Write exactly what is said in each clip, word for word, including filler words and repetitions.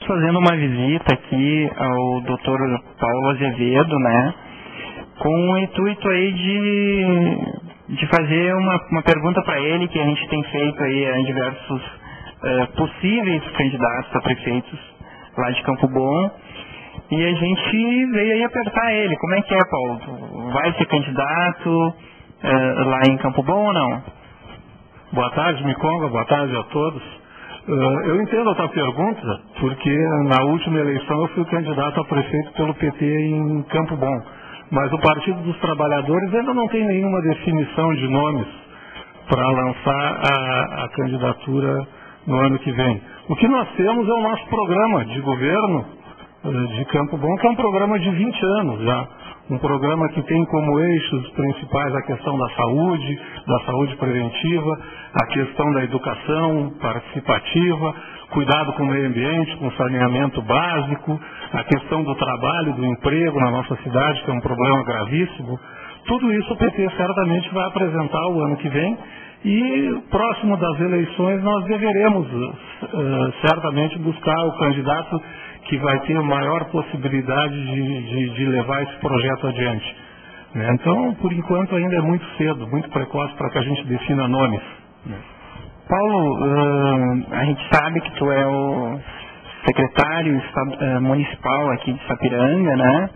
fazendo uma visita aqui ao doutor Paulo Azevedo, né, com o intuito aí de, de fazer uma, uma pergunta para ele que a gente tem feito aí a diversos uh, possíveis candidatos a prefeitos lá de Campo Bom, e a gente veio aí apertar ele. Como é que é, Paulo? Vai ser candidato uh, lá em Campo Bom ou não? Boa tarde, Miconga, boa tarde a todos. Uh, eu entendo a tua pergunta, porque na última eleição eu fui candidato a prefeito pelo P T em Campo Bom, mas o Partido dos Trabalhadores ainda não tem nenhuma definição de nomes para lançar a, a candidatura no ano que vem. O que nós temos é o nosso programa de governo uh, de Campo Bom, que é um programa de vinte anos já. Um programa que tem como eixos principais a questão da saúde, da saúde preventiva, a questão da educação participativa, cuidado com o meio ambiente, com saneamento básico, a questão do trabalho, do emprego na nossa cidade, que é um problema gravíssimo. Tudo isso o P T certamente vai apresentar o ano que vem e próximo das eleições nós deveremos uh, certamente buscar o candidato que vai ter maior possibilidade de, de, de levar esse projeto adiante. Né? Então, por enquanto, ainda é muito cedo, muito precoce para que a gente defina nomes. Né? Paulo, uh, a gente sabe que tu é o secretário uh, municipal aqui de Sapiranga, né?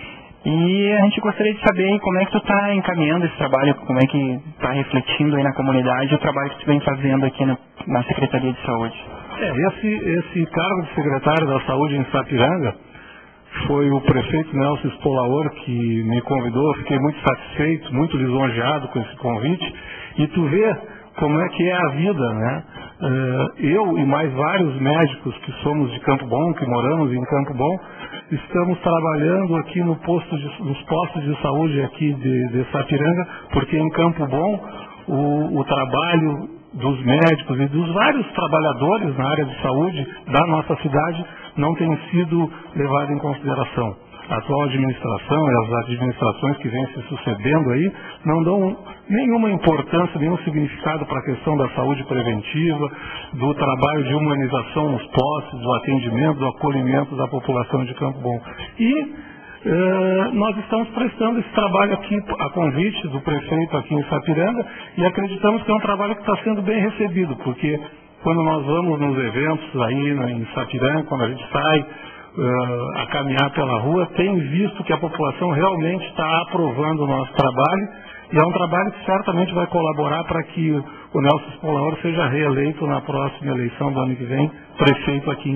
E a gente gostaria de saber como é que tu está encaminhando esse trabalho, como é que está refletindo aí na comunidade o trabalho que tu vem fazendo aqui na, na Secretaria de Saúde. É, esse, esse cargo de secretário da Saúde em Sapiranga foi o prefeito Nelson Spolaor que me convidou. Fiquei muito satisfeito, muito lisonjeado com esse convite. E tu vê como é que é a vida, né? Eu e mais vários médicos que somos de Campo Bom, que moramos em Campo Bom, estamos trabalhando aqui no posto de, nos postos de saúde aqui de, de Sapiranga, porque em Campo Bom o, o trabalho dos médicos e dos vários trabalhadores na área de saúde da nossa cidade não tem sido levado em consideração. A atual administração e as administrações que vêm se sucedendo aí não dão nenhuma importância, nenhum significado para a questão da saúde preventiva, do trabalho de humanização nos postos, do atendimento, do acolhimento da população de Campo Bom. E Uh, nós estamos prestando esse trabalho aqui a convite do prefeito aqui em Sapiranga e acreditamos que é um trabalho que está sendo bem recebido, porque quando nós vamos nos eventos aí em Sapiranga, quando a gente sai uh, a caminhar pela rua, tem visto que a população realmente está aprovando o nosso trabalho e é um trabalho que certamente vai colaborar para que o Nelson Spolaor seja reeleito na próxima eleição do ano que vem, prefeito aqui em